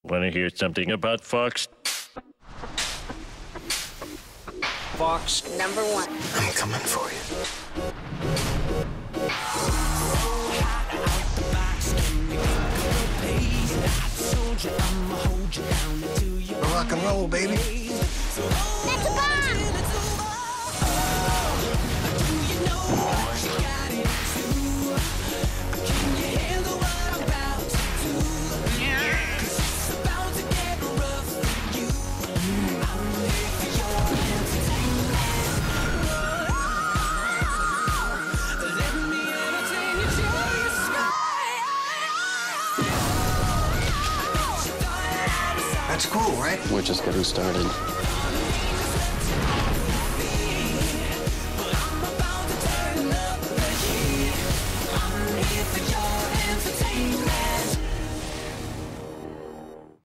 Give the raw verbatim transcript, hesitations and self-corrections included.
Want to hear something about Fox? Fox number one. I'm coming for you. Rock and roll, baby. That's a bomb! That's cool, right? We're just getting started.